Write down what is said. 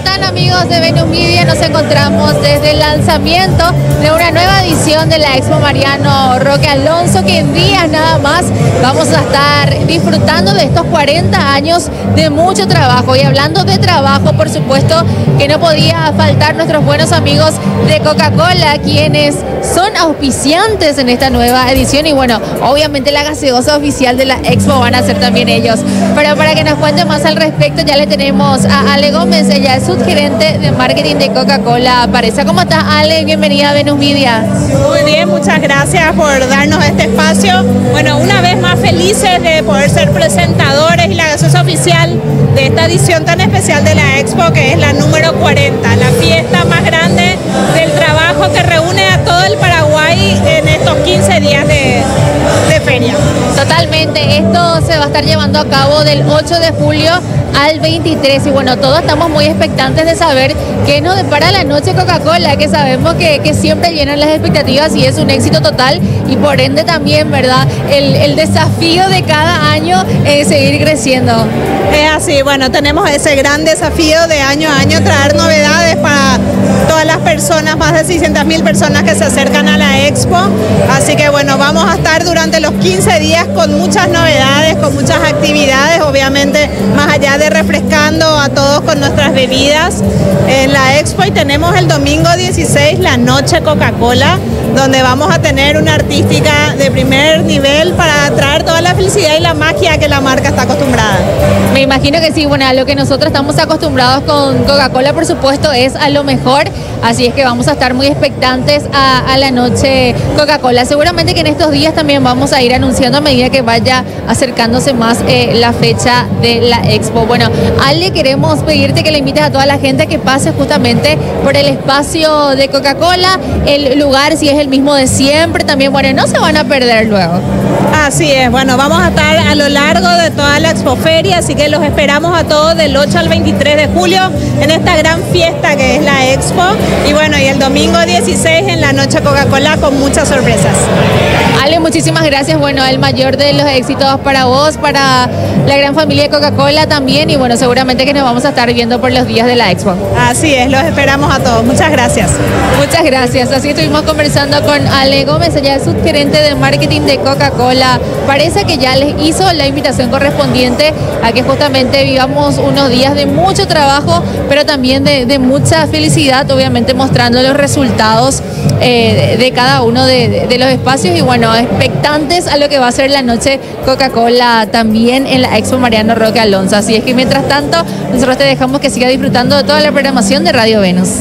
están, amigos de Venus Media? Nos encontramos desde el lanzamiento de una nueva edición de la Expo Mariano Roque Alonso, que en días nada más vamos a estar disfrutando de estos 40 años de mucho trabajo. Y hablando de trabajo, por supuesto que no podía faltar nuestros buenos amigos de Coca-Cola, quienes son auspiciantes en esta nueva edición. Y bueno, obviamente la gaseosa oficial de la Expo van a ser también ellos. Pero para que nos cuente más al respecto, ya le tenemos a Ale Gómez. Ella es subgerente de marketing de Coca-Cola Paresa. ¿Cómo estás, Ale? Bienvenida a Venus Media. Muy bien, muchas gracias por darnos este espacio. Bueno, una vez más felices de poder ser presentadores y la gaseosa oficial de esta edición tan especial de la Expo, que es la número 40, la fiesta más grande del trabajo que reúne a todo el Paraguay en estos 15 días de feria. Totalmente, esto se va a estar llevando a cabo del 8 de julio al 23 y bueno, todos estamos muy expectantes de saber qué nos depara la noche Coca-Cola, que sabemos que siempre llenan las expectativas y es un éxito total, y por ende también, ¿verdad?, el desafío de cada año es seguir creciendo. Es así, bueno, tenemos ese gran desafío de año a año, traer novedades para todas las personas, más de 600.000 personas que se acercan a la Expo, así que bueno, vamos a estar durante los 15 días con muchas novedades, con muchas actividades, obviamente más allá de refrescando a todos con nuestras bebidas en la Expo. Y tenemos el domingo 16 la noche Coca-Cola, donde vamos a tener una artística de primer nivel para traer toda la felicidad y la magia que la marca está acostumbrada. Me imagino que sí, bueno, a lo que nosotros estamos acostumbrados con Coca-Cola, por supuesto, es a lo mejor, así es que vamos a estar muy expectantes a la noche Coca-Cola. Seguramente que en estos días también vamos a ir anunciando a medida que vaya acercándose más la fecha de la Expo. Bueno, Ale, queremos pedirte que le invites a toda la gente a que pase justamente por el espacio de Coca-Cola, el lugar si es el mismo de siempre, también, bueno, no se van a perder luego. Así es, bueno, vamos a estar a lo largo de toda la Expoferia, así que los esperamos a todos del 8 al 23 de julio en esta gran fiesta que es la Expo, y bueno, y el domingo 16 en la noche Coca-Cola con muchas sorpresas. Ale, muchísimas gracias, bueno, el mayor de los éxitos para vos, para la gran familia de Coca-Cola también, y bueno, seguramente que nos vamos a estar viendo por los días de la Expo. Así es, los esperamos a todos, muchas gracias. Muchas gracias, así estuvimos conversando con Ale Gómez, ella es subgerente de marketing de Coca-Cola. Parece que ya les hizo la invitación correspondiente a que justamente vivamos unos días de mucho trabajo, pero también de mucha felicidad, obviamente mostrando los resultados de cada uno de los espacios, y bueno, expectantes a lo que va a ser la noche Coca-Cola también en la Expo Mariano Roque Alonso. Así es que mientras tanto, nosotros te dejamos que siga disfrutando de toda la programación de Radio Venus.